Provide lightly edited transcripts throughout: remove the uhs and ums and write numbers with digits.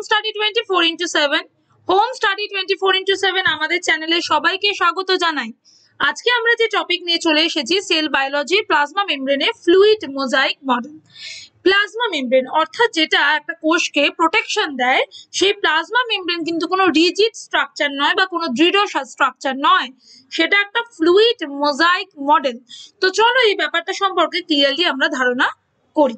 Study 24/7 home study 24/7 আমাদের চ্যানেলে সবাইকে স্বাগত জানাই। আজকে আমরা যে টপিক নিয়ে চলে এসেছি সেল বায়োলজি প্লাজমা মেমব্রেনে fluid mosaic model. Plasma membrane অর্থাৎ যেটা একটা কোষকে প্রোটেকশন দেয়, সেই প্লাজমা মেমব্রেন কিন্তু কোনো রিজিড স্ট্রাকচার নয় বা কোনো দৃঢ় স্ট্রাকচার নয়, সেটা একটা ফ্লুইড মোজাইক মডেল। তো চলো এই ব্যাপারটা সম্পর্কে ক্লিয়ারলি আমরা ধারণা করি।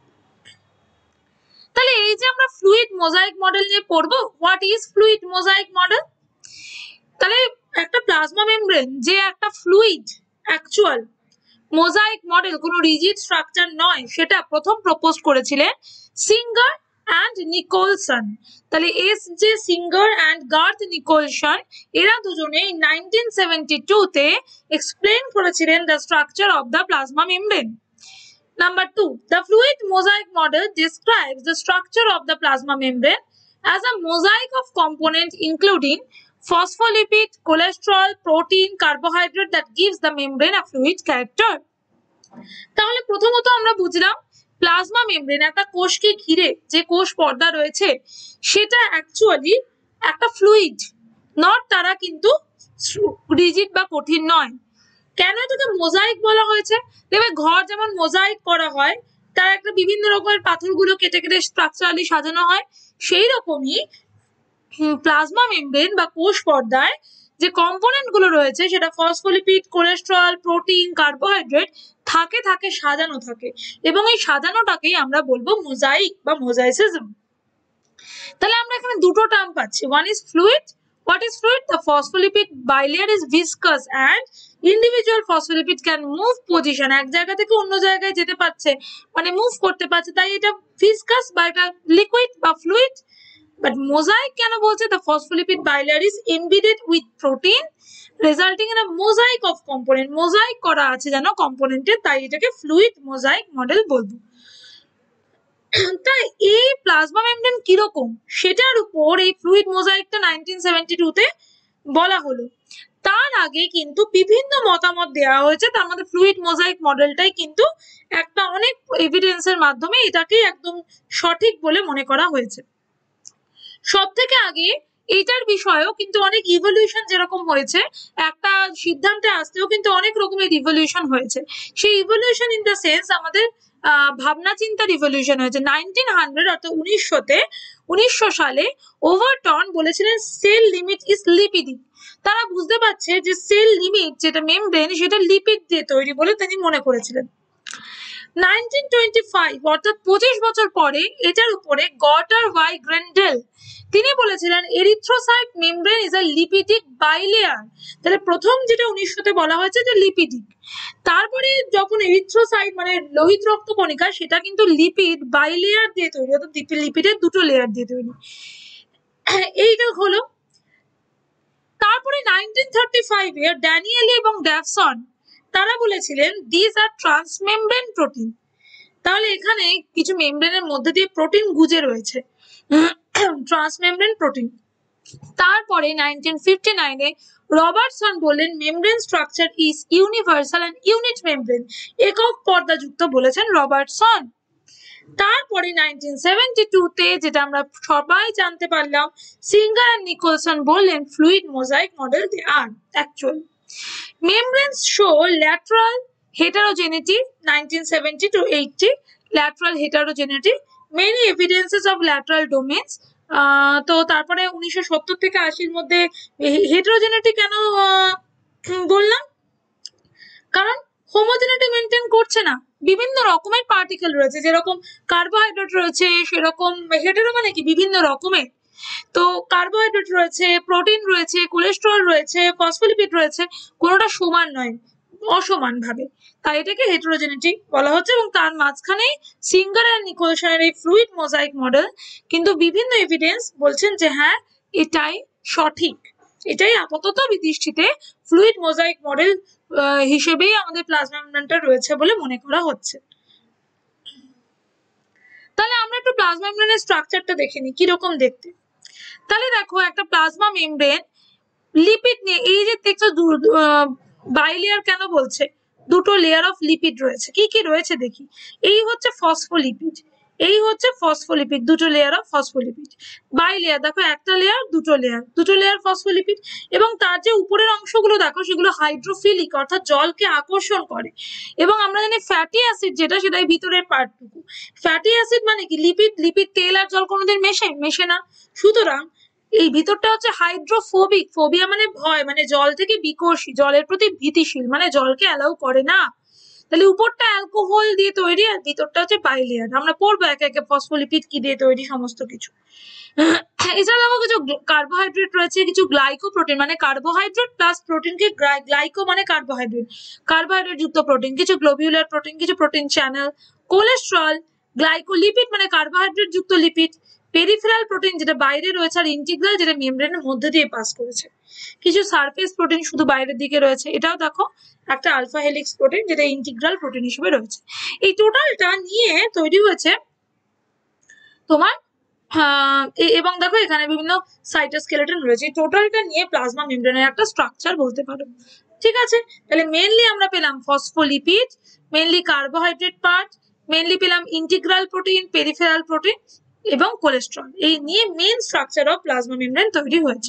তাহলে এই যে আমরা ফ্লুইড মোজাইক মডেল নিয়ে পড়বো, what is fluid mosaic model. তাহলে একটা প্লাজমা মেমব্রেন যে একটা ফ্লুইড অ্যাকচুয়াল মোজাইক মডেল, কোনো রিজিড স্ট্রাকচার নয়, সেটা প্রথম প্রপোজ করেছিলেন সিঙ্গার অ্যান্ড নিকোলসন। তাহলে যে সিঙ্গার অ্যান্ড গার্থ নিকোলসন, এরা দুজনে 1972 তে এক্সপ্লেন করেছিলেন the structure of the plasma membrane. Number 2, the fluid mosaic model describes the structure of the plasma membrane as a mosaic of components including phospholipid, cholesterol, protein, carbohydrate that gives the membrane a fluid character. তাহলে প্রথমত আমরা বুঝলাম plasma membrane একটা কোষকে ঘিরে যে কোষ পর্দা রয়েছে সেটা অ্যাকচুয়ালি একটা ফ্লুইড, নট তারা কিন্তু রিজিড বা কঠিন নয়। কেন এটাকে মোজাইক বলা হয়েছে? দেখবে ঘর যেমন মোজাইক করা হয়, তার একটা বিভিন্ন রকমের পাথরগুলো কেটে কেটে স্ট্রাকচারালি সাজানো হয়, সেই রকমই প্লাজমা মেমব্রেন বা কোষ পর্দায় যে কম্পোনেন্ট গুলো রয়েছে সেটা ফসফোলিপিড, কোলেস্টেরল, প্রোটিন, কার্বোহাইড্রেট থাকে সাজানো থাকে, এবং এই সাজানোটাকেই আমরা বলবো মোজাইক বা মোজাইসিজম। তাহলে আমরা এখানে দুটো টার্ম পাচ্ছি, one is fluid. What is fluid? The phospholipid bilayer is viscous and individual phospholipid can move position, এক জায়গা থেকে অন্য জায়গায় যেতে পারছে, মানে মুভ করতে পারছে, তাই এটা viscous বা এটা লিকুইড বা ফ্লুইড। বাট মোজাইক কেন বলছে? The phospholipid bilayer is embedded with protein resulting in a mosaic of component, mosaic করা আছে যেন কম্পোনেন্টে, তাই এটাকে ফ্লুইড মোজাইক মডেল বলবো। তাই এই প্লাজমা মেমব্রেন কিরকম সেটার উপর এই ফ্লুইড মোজাইকটা 1972 তে বলা হলো। তার আগে কিন্তু বিভিন্ন মতামত দেওয়া হয়েছে, তার মধ্যে ফ্লুইড মোজাইক মডেলটাই কিন্তু একটা অনেক এভিডেন্সের মাধ্যমে এটাকে একদম সঠিক বলে মনে করা হয়েছে। সব থেকে আগে এইটার বিষয়েও কিন্তু অনেক ইভলিউশন যেরকম হয়েছে, একটা সিদ্ধান্তে আসতেও কিন্তু অনেক রকমের ইভলিউশন হয়েছে। সেই ইভলিউশন ইন দ্য সেন্স আমাদের ভাবনা চিন্তা রিভলিউশন হয়েছে 1900 অর্থাৎ 1900 সালে ওভারটন বলেছিলেন সেল লিমিট ইজ লিপিডিক। তারা বুঝতে পারছে যে সেল লিমিট যেটা মেমব্রেন সেটা লিপিড দিয়ে তৈরি বলে তিনি মনে করেছিলেন। 1925 অর্থাৎ 25 বছর পরে এটার উপরে গটার ওয়াই গ্রেন্ডেল তিনি বলেছিলেন erythrocyte membrane is a lipidic bilayer. তাহলে প্রথম যেটা 1900 তে বলা হয়েছে যে লিপিডিক, তারপরে যখন এরিথ্রোসাইট মানে লোহিত রক্ত কণিকা সেটা কিন্তু লিপিড বাইলেয়ার দিয়ে তৈরি, অর্থাৎ লিপিডের দুটো লেয়ার দিয়ে তৈরি, এইটা হলো। তারপরে 1935 এ ড্যানিয়েলি এবং ড্যাভসন তারা বলেছিলেন দিস আর ট্রান্সমেমব্রেন প্রোটিন। তাহলে এখানে কিছু মেমব্রেনের মধ্যে দিয়ে প্রোটিন গুজে রয়েছে, ট্রান্সমেমব্রেন প্রোটিন। তারপরে 1959 এ রবার্টসন বললেন membrane structure is universal and unit membrane, একক পর্দাযুক্ত বলেছেন রবার্টসন। তারপরে 1972 তে যেটা আমরা সবাই জানতে পারলাম, সিঙ্গার এন্ড নিকোলসন বললেন fluid mosaic model they are actual membranes show lateral heterogeneity 1970 to 80 lateral heterogeneity, many evidences of lateral domains। তো তারপরে 1970 থেকে 80 মধ্যে হেটারোজেনিটি কেন বললাম? কারণ হোমোজেনিটি মেনটেন করছে না, বিভিন্ন রকমের পার্টিকেল রয়েছে, যেরকম কার্বোহাইড্রেট রয়েছে সেরকম হেটেরো মানে কি বিভিন্ন রকমের, তো কার্বোহাইড্রেট রয়েছে, প্রোটিন রয়েছে, কোলেস্টেরল রয়েছে, ফসফোলিপিড রয়েছে, কোনোটা সমান নয়, অসমান ভাবে, তাই এটাকে হেটেরোজেনিটি বলা হচ্ছে। এবং তার মাঝখানেই সিঙ্গার আর নিকোলসনের এই ফ্লুইড মোজাইক মডেল কিন্তু বিভিন্ন এভিডেন্স বলছেন যে হ্যাঁ এটাই সঠিক, এটাই আপাতত দৃষ্টিতে ফ্লুইড মোজাইক মডেল হিসেবেই আমাদের প্লাজমা মেমব্রেনটা রয়েছে বলে মনে করা হচ্ছে। তাহলে আমরা একটু প্লাজমা মেমব্রেনের স্ট্রাকচারটা দেখে নিই কিরকম দেখতে। তাহলে দেখো একটা প্লাজমা মেমব্রেন লিপিড নিয়ে, এই যে দেখছো বাইলেয়ার কেন বলছে, দুটো লেয়ার অফ লিপিড রয়েছে, কি কি রয়েছে দেখি। এই হচ্ছে ফসফোলিপিড, এই হচ্ছে ফসফোলিপিড, দুটো layer of phospholipid. Bilayer দেখো, একটা লেয়ার, দুটো লেয়ার ফসফোলিপিড। এবং তার যে উপরের অংশগুলো দেখো সেগুলো হাইড্রোফিলিক, অর্থাৎ জলকে আকর্ষণ করে। এবং আমরা জানি ফ্যাটি অ্যাসিড যেটা, সেটাই ভিতরের পার্টটুকু। ফ্যাটি অ্যাসিড মানে কি? লিপিড তেল আর জল কোনোদিন মেশে না। সুতরাং এই ভিতরটা হচ্ছে হাইড্রোফোবিক। ফোবিয়া মানে ভয়, মানে জল থেকে বিকর্ষী, জলের প্রতি ভীতিশীল, মানে জলকে অ্যালাউ করে না। তাহলে উপরটা অ্যালকোহল দিয়ে তৈরি আর ভিতরটা হচ্ছে বাইলেয়ার। আমরা পড়বো একে একে ফসফোলিপিড কি দিয়ে তৈরি সমস্ত কিছু। এছাড়া দেখো কিছু কার্বোহাইড্রেট রয়েছে, কিছু গ্লাইকোপ্রোটিন মানে কার্বোহাইড্রেট প্লাস প্রোটিনকে গ্লাইকো মানে কার্বোহাইড্রেট যুক্ত প্রোটিন, কিছু গ্লোবিউলার প্রোটিন, কিছু প্রোটিন চ্যানেল, কোলেস্ট্রল, গ্লাইকোলিপিড মানে কার্বোহাইড্রেট যুক্ত লিপিড, পেরিফেরাল প্রোটিন যেটা বাইরে রয়েছে, আর ইন্টিগ্রাল যেটা মেমব্রেনের মধ্যে দিয়ে পাস করেছে। কিছু সারফেস প্রোটিন শুধু বাইরের দিকে রয়েছে, এটাও দেখো একটা আলফা হেলিক্স প্রোটিন যেটা ইন্টিগ্রাল প্রোটিন হিসেবে রয়েছে। এই টোটালটা নিয়ে তৈরি হয়েছে তোমার এবং দেখো এখানে বিভিন্ন সাইটোস্কেলেটন রয়েছে। এই টোটালটা নিয়ে প্লাজমা মেমব্রেনের একটা স্ট্রাকচার বলতে পারো। ঠিক আছে, তাহলে মেনলি আমরা পেলাম phospholipid, mainly carbohydrate part, mainly পেলাম ইন্টিগ্রাল প্রোটিন, পেরিফেরাল প্রোটিন এবং কোলেস্ট্রল। এই নিয়ে main structure of plasma membrane তৈরি হয়েছে।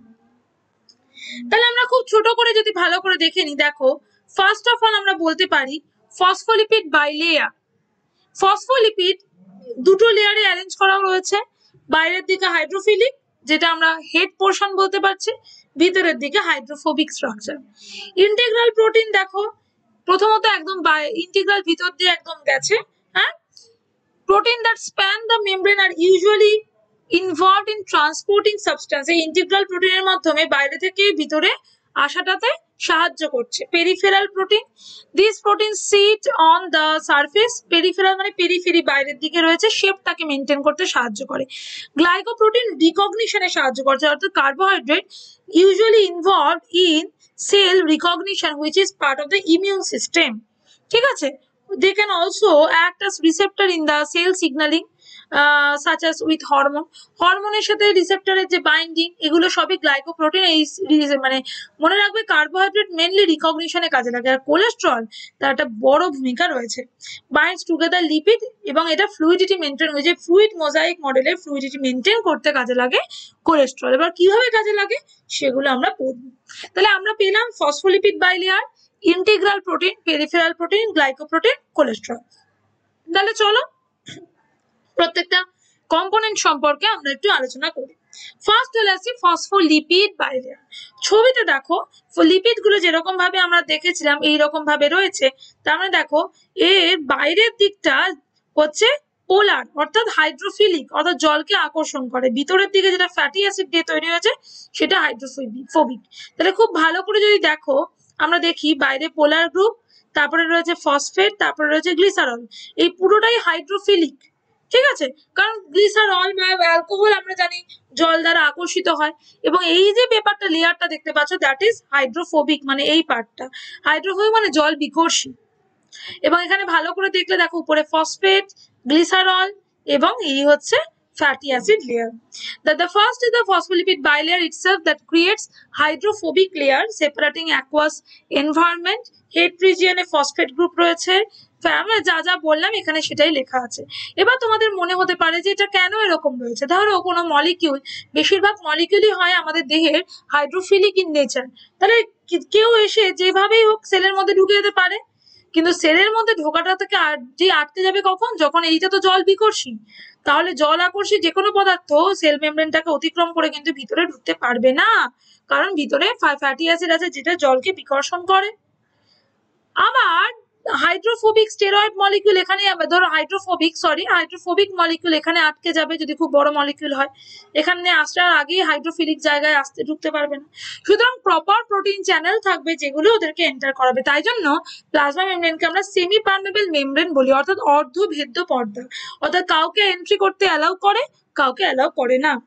তাহলে আমরা খুব ছোট করে যদি ভালো করে দেখে নিই, দেখো ফার্স্ট অফ অল আমরা বলতে পারি ফসফোলিপিড বাইলেয়ার। ফসফোলিপিড দুটো লেয়ারে অ্যারেঞ্জ করা রয়েছে। বাইরের দিকে হাইড্রোফিলিক, যেটা আমরা হেড পোর্শন বলতে পারছি, ভিতরের দিকে হাইড্রোফোবিক স্ট্রাকচার। ইন্টিগ্রাল প্রোটিন দেখো, প্রথমত একদম ইন্টিগ্রাল ভিতর দিয়ে একদম গেছে। হ্যাঁ, protein that span the membrane are usually involved in transporting substance। এই ইন্টিগ্রাল প্রোটিনের মাধ্যমে বাইরে থেকে ভিতরে আসাটাতে সাহায্য করছে। Peripheral protein, this protein sit on the surface. Peripheral মানে পেরিফেরি, বাইরের দিকে রয়েছে, শেপটাকে মেনটেন করতে সাহায্য করে। গ্লাইকোপ্রোটিন রিকগনিশনে সাহায্য করছে, অর্থাৎ carbohydrate usually involved in cell recognition which is part of the immune system. ঠিক আছে, they can also act as receptor in the cell signaling such as with hormone। হরমোনের সাথে রিসেপ্টরের যে বাইন্ডিং, এগুলো সবই গ্লাইকোপ্রোটিন। এই মানে মনে রাখবে কার্বোহাইড্রেট মেনলি রিকগনিশনে কাজে লাগে, আর কোলেস্ট্রল তার একটা বড় ভূমিকা রয়েছে। বাইন্ডস টুগেদার লিপিড, এবং এটা ফ্লুইডিটি মেনটেন হয়েছে, ফ্লুইড মোজাইক মডেলে ফ্লুইডিটি মেনটেন করতে কাজে লাগে কোলেস্ট্রল। এবার কিভাবে কাজে লাগে সেগুলো আমরা পড়বো। তাহলে আমরা পেলাম phospholipid bilayer, integral protein, peripheral protein, glycoprotein, cholesterol. তাহলে চলো প্রত্যেকটা কম্পোনেন্ট সম্পর্কে আমরা একটু আলোচনা করি। ফার্স্ট হলে আসি ফসফোলিপিড বাইলেয়ার। ছবিতে দেখো লিপিড গুলো যেরকম ভাবে আমরা দেখেছিলাম এইরকম ভাবে রয়েছে। তার মানে দেখো এর বাইরের দিকটা হচ্ছে পোলার, অর্থাৎ হাইড্রোফিলিক, অর্থাৎ জলকে আকর্ষণ করে। ভিতরের দিকে যেটা ফ্যাটি অ্যাসিড দিয়ে তৈরি হয়েছে সেটা হাইড্রোফোবিক। তাহলে খুব ভালো করে যদি দেখো, আমরা দেখি বাইরে পোলার গ্রুপ, তারপরে রয়েছে ফসফেট, তারপরে রয়েছে গ্লিসারল। এই পুরোটাই হাইড্রোফিলিক। ঠিক আছে, কারণ গ্লিসারল বা অ্যালকোহল আমরা জানি জল দ্বারা আকর্ষিত হয়। এবং এই যে পেপারটা লেয়ারটা দেখতে পাচ্ছ, দ্যাট ইজ হাইড্রোফোবিক, মানে এই পার্টটা হাইড্রোফোবিক মানে জল বিকর্ষী। এবং এখানে ভালো করে দেখলে দেখো উপরে ফসফেট, গ্লিসারল এবং এই হচ্ছে fatty acid layer. The first is the phospholipid bilayer itself that creates hydrophobic layer separating aqueous environment. Head region এ ফসফেট গ্রুপ রয়েছে। আমরা যা যা বললাম এখানে সেটাই লেখা আছে। এবার তোমাদের মনে হতে পারে যে এটা কেন এরকম রয়েছে। ধরো কোনো মলিকিউল, বেশিরভাগ মলিকিউলই হয় আমাদের দেহের হাইড্রোফিলিক ইন নেচার, তাহলে কেউ এসে যেভাবেই হোক সেলের মধ্যে ঢুকে যেতে পারে। কিন্তু সেলের মধ্যে ঢোকাটা থেকে যে আটকে যাবে কখন, যখন এইটা তো জল বিকর্ষী। তাহলে জল আকর্ষী যে কোনো পদার্থ সেল মেমব্রেনটাকে অতিক্রম করে কিন্তু ভিতরে ঢুকতে পারবে না, কারণ ভিতরে ফ্যাটি অ্যাসিড আছে যেটা জলকে বিকর্ষণ করে। আবার হাইড্রোফোবিক স্টেরয়েড মলিকিউল এখানে, ধরো হাইড্রোফোবিক মলিকিউল এখানে আটকে যাবে যদি খুব বড় মলিকিউল হয়, এখানে আসার আগেই হাইড্রোফিলিক জায়গায় আসতে ঢুকতে পারবে না। সুতরাং প্রপার প্রোটিন চ্যানেল থাকবে যেগুলো ওদেরকে এন্টার করাবে। তাই জন্য প্লাজমা মেমব্রেনকে আমরা সেমি পারমেবল মেমব্রেন বলি, অর্থাৎ অর্ধভেদ্য পর্দা, অর্থাৎ কাউকে এন্ট্রি করতে অ্যালাউ করে, কাউকে অ্যালাউ করে না।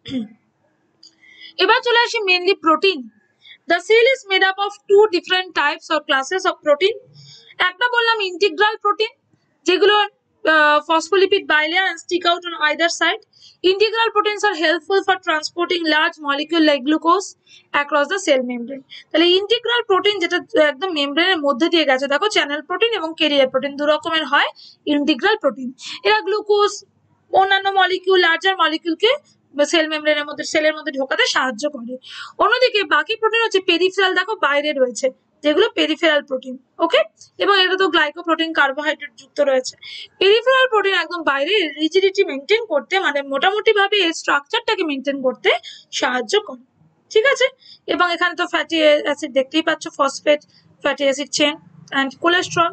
এবার চলে আসি mainly protein. The cell is made up of two different types or classes of protein. একটা বললাম ইন্টিগ্রাল প্রোটিন, যেগুলো phospholipid bilayer and stick out on either side. Integral proteins are helpful for transporting large molecule like glucose across the cell membrane. তাহলে integral protein যেটা একদম মেমব্রেনের মধ্যে দিয়ে গেছে, দেখো চ্যানেল প্রোটিন এবং ক্যারিয়ার প্রোটিন দু রকমের হয় ইন্টিগ্রাল প্রোটিন। এরা গ্লুকোজ অন্যান্য মলিকিউল লার্জার মলিকিউলকে সেল মেমব্রেনের মধ্যে সেলের মধ্যে ঢোকাতে সাহায্য করে। অন্যদিকে বাকি প্রোটিন হচ্ছে পেরিফেরাল, দেখো বাইরে রয়েছে যেগুলো পেরিফেরাল প্রোটিন, ওকে, এবং এটা তো গ্লাইকোপ্রোটিন কার্বোহাইড্রেট যুক্ত রয়েছে। পেরিফেরাল প্রোটিন একদম বাইরে রিজিডিটি মেনটেন করতে, মানে মোটামুটি ভাবে এর স্ট্রাকচারটাকে মেনটেন করতে সাহায্য করে, ঠিক আছে। এবং এখানে তো ফ্যাটি অ্যাসিড দেখতেই পাচ্ছ, phosphate fatty acid chain and cholesterol.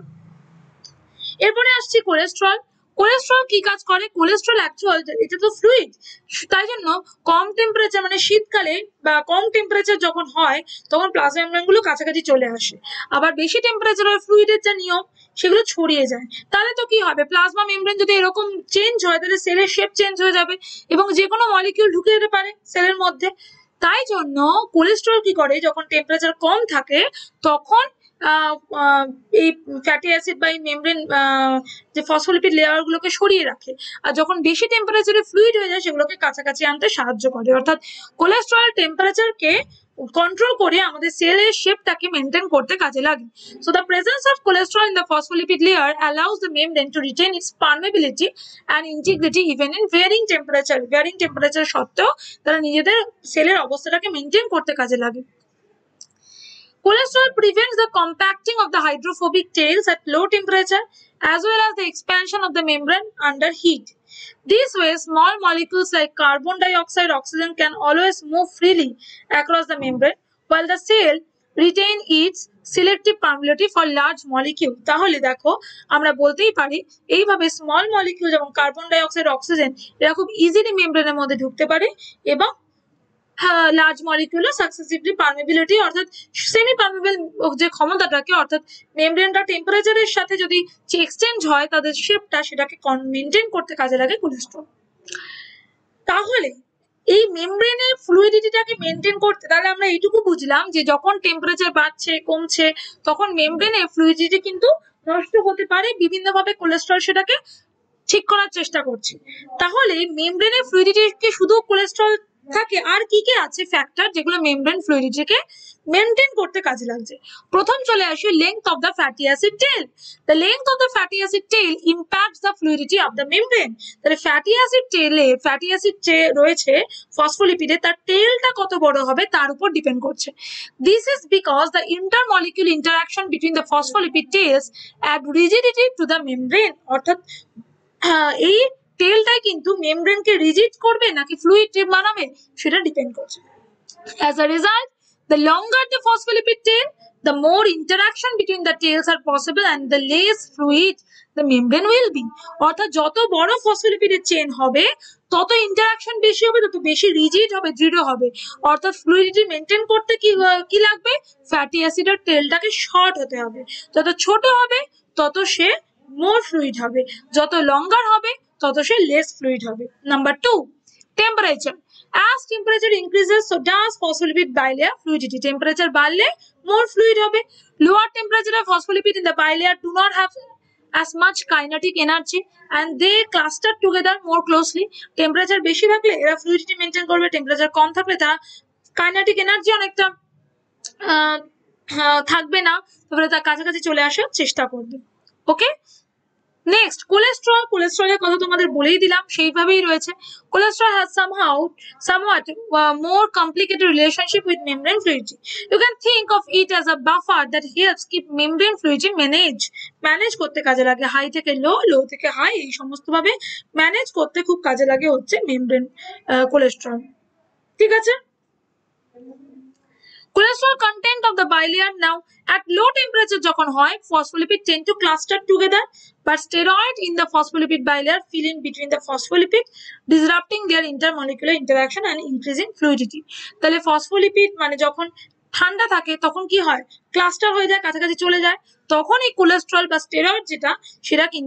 এরপরে আসছি কোলেস্ট্রল। কোলেস্ট্রল কি কাজ করে? কোলেস্ট্রল অ্যাকচুয়াল এটা তো ফ্লুইড, তাই জন্য কম টেম্পারেচার মানে শীতকালে বা কম টেম্পারেচার যখন হয় তখন প্লাজমা মেমব্রেন গুলো কাছাকাছি চলে আসে, আবার বেশি টেম্পারেচার হয় ফ্লুইডের যা নিয়ম সেগুলো ছড়িয়ে যায়। তাহলে তো কি হবে, প্লাজমা মেমব্রেন যদি এরকম চেঞ্জ হয় তাহলে সেলের শেপ চেঞ্জ হয়ে যাবে এবং যে কোনো মলিকিউল ঢুকে যেতে পারে সেলের মধ্যে। তাই জন্য কোলেস্ট্রল কি করে, যখন টেম্পারেচার কম থাকে তখন এই ফ্যাটি অ্যাসিড বা এই মেমব্রেন যে ফসফোলিপিড লেয়ার গুলোকে সরিয়ে রাখে, আর যখন বেশি টেম্পারেচারে ফ্লুইড হয়ে যায় সেগুলোকে কাছাকাছি আনতে সাহায্য করে। অর্থাৎ কোলেস্ট্রল টেম্পারেচারকে কন্ট্রোল করে আমাদের সেলের শেপটাকে মেনটেন করতে কাজে লাগে। So the presence of cholesterol in the phospholipid layer allows the membrane to retain its permeability and integrity even in varying temperature. Varying temperature সত্ত্বেও তারা নিজেদের সেলের অবস্থাটাকে মেনটেন করতে কাজে লাগে। Cholesterol prevents the compacting of the hydrophobic tails at low temperature as well as the expansion of the membrane under heat. This way, small molecules like carbon dioxide, oxygen can always move freely across the membrane while the cell retain its selective permeability for large molecule. তাহলে দেখো আমরা বলতেই পারি এইভাবে small molecule যেমন carbon dioxide, oxygen এরা খুব easily মেমব্রেনের মধ্যে ঢুকতে পারে এবং লার্জ মলিকিউলার সাকসেসিভলি পারমেবিলিটি অর্থাৎ সেমি পারমেবল যে ক্ষমতাটাকে, অর্থাৎ মেমব্রেনটা টেম্পারেচারের সাথে যদি এক্সচেঞ্জ হয় তাদের শেপটা সেটাকে মেনটেন করতে কাজে লাগে কোলেস্ট্রল। তাহলে এই মেমব্রেনের ফ্লুইডিটিটাকে মেনটেন করতে তাহলে আমরা এইটুকু বুঝলাম যে যখন টেম্পারেচার বাড়ছে কমছে তখন মেমব্রেনের ফ্লুইডিটি কিন্তু নষ্ট হতে পারে, বিভিন্নভাবে কোলেস্ট্রল সেটাকে ঠিক করার চেষ্টা করছে। তাহলে মেমব্রেনের ফ্লুইডিটিকে শুধু কোলেস্ট্রল থাকে, আর কি কি আছে ফ্যাক্টর যেগুলো মেমব্রেন ফ্লুইডিটিকে মেনটেন করতে কাজে লাগছে? প্রথম চলে আসে length of the fatty acid tail. The length of the fatty acid tail impacts the fluidity of the membrane. তাহলে ফ্যাটি অ্যাসিড টেলে ফ্যাটি অ্যাসিড যে রয়েছে ফসফোলিপিডে তার টেলটা কত বড় হবে তার উপর ডিপেন্ড করছে। This is because the intermolecule interaction between the phospholipid tails add rigidity to the membrane. অর্থাৎ এই টেলটাই কিন্তু মেমব্রেনকে রিজিড করবে নাকি ফ্লুইড বানাবে সেটা ডিপেন্ড করছে। As a result, the longer the phospholipid tail, the more interaction between the tails are possible and the less fluid the membrane will be. অর্থাৎ যত বড় ফসফোলিপিডের চেন হবে তত ইন্টারাকশন বেশি হবে, তত বেশি রিজিড হবে, দৃঢ় হবে। অর্থাৎ ফ্লুইডিটি মেনটেন করতে কি লাগবে, ফ্যাটি অ্যাসিডের টেলটাকে শর্ট হতে হবে। যত ছোট হবে তত সে মোর ফ্লুইড হবে, যত লঙ্গার হবে তত সে লেস ফ্লুইড হবে। Number 2, temperature. As temperature increases, so does phospholipid bilayer fluidity. Temperature বাড়লে more fluid হবে. Lower temperature of phospholipid in the bilayer do not have as much kinetic energy and they cluster together more closely. Temperature বেশি থাকলে এরা fluidity maintain করবে, temperature কম থাকলে তারা kinetic energy অনেকটা থাকবে না, তারপরে তার কাছাকাছি চলে আসার চেষ্টা করবে। ওকে, নেক্সট কোলেস্ট্রল। কোলেস্ট্রলের কথা তোমাদের বলেই দিলাম, সেইভাবেই রয়েছে। Cholesterol has somewhat more complicated relationship with membrane fluidity. You can think of it as a buffer that helps keep membrane fluidity manage করতে কাজে লাগে। হাই থেকে লো, লো থেকে হাই, এই সমস্ত ভাবে ম্যানেজ করতে খুব কাজে লাগে হচ্ছে মেমব্রেন কোলেস্ট্রল। ঠিক আছে। Cholesterol content of the bilayer now at low temperature যখন হয় phospholipid tend to cluster together but steroid in the phospholipid bilayer fill in between the phospholipid disrupting their intermolecular interaction and increasing fluidity. তাহলে phospholipid মানে যখন ঠান্ডা থাকে তখন কি হয়, ক্লাস্টার হয়ে যায়, কাছাকাছি চলে যায়, তখন এই কোলেস্ট্রল বা স্টেরয়েড যেটা সেটা কিন্তু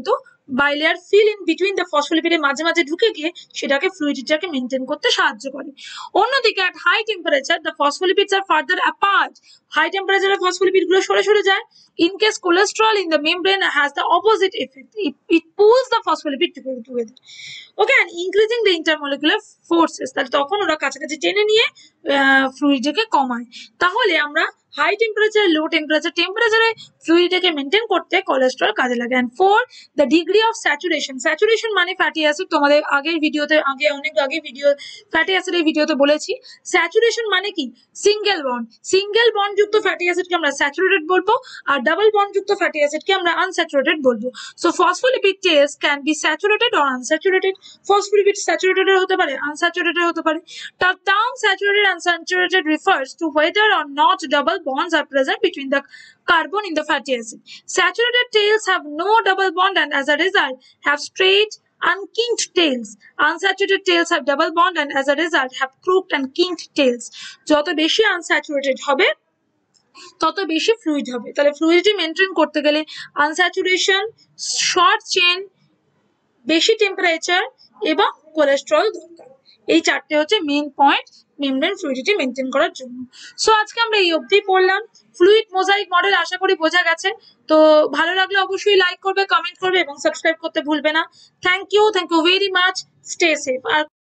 bilayer fill in between the ফসফোলিপিডের মাঝে মাঝে ঢুকে গিয়ে সেটাকে ফ্লুইডিটিটাকে মেনটেন করতে সাহায্য করে। অন্যদিকে at high temperature the phospholipids are further apart. High টেম্পারেচারে ফসফোলিপিড গুলো সরে সরে যায়। In case cholesterol in the membrane has the opposite effect. It pulls the phospholipid together. Okay, and increasing the intermolecular forces. তাহলে তখন ওরা কাছাকাছি টেনে নিয়ে ফ্লুইডটাকে কমায়। তাহলে আমরা হাই টেম্পারেচার লো টেম্পারেচারে ফ্লুইডটাকে মেনটেন করতে কোলেস্টেরল কাজে লাগে। And 4 the degree of saturation মানে ফ্যাটি অ্যাসিড, তোমাদের আগের ভিডিওতে অনেক আগে ভিডিও ফ্যাটি অ্যাসিডের ভিডিওতে বলেছি। স্যাচুরেশন মানে কি? সিঙ্গেল বন্ড যুক্ত ফ্যাটি অ্যাসিডকে আমরা স্যাচুরেটেড বলবো, আর ডাবল বন্ড যুক্ত ফ্যাটি অ্যাসিডকে আমরা আনস্যাচুরেটেড বলবো। So phospholipid tails can be saturated or unsaturated. Phospholipid saturated হতে পারে, আনস্যাচুরেটেড হতে পারে। The term saturated and unsaturated refers to whether or not double bonds are present between the carbon in the fatty acid. Saturated tails have no double bond and as a result have straight unkinked tails. Unsaturated tails have double bond and as a result have crooked and kinked tails. যত বেশি unsaturated হবে তত বেশি fluid হবে। তাহলে fluidity maintain করতে গেলে unsaturation, short chain, বেশি টেম্পারেচার এবং কোলেস্টেরল দরকার। এই চারটে হচ্ছে main point membrane fluidity maintain করার জন্য। সো আজকে আমরা এই অবধি পড়লাম। ফ্লুইড মোজাইক মডেল আশা করি বোঝা গেছে। তো ভালো লাগলে অবশ্যই লাইক করবে, কমেন্ট করবে এবং সাবস্ক্রাইব করতে ভুলবে না। Thank you very much. Stay safe. R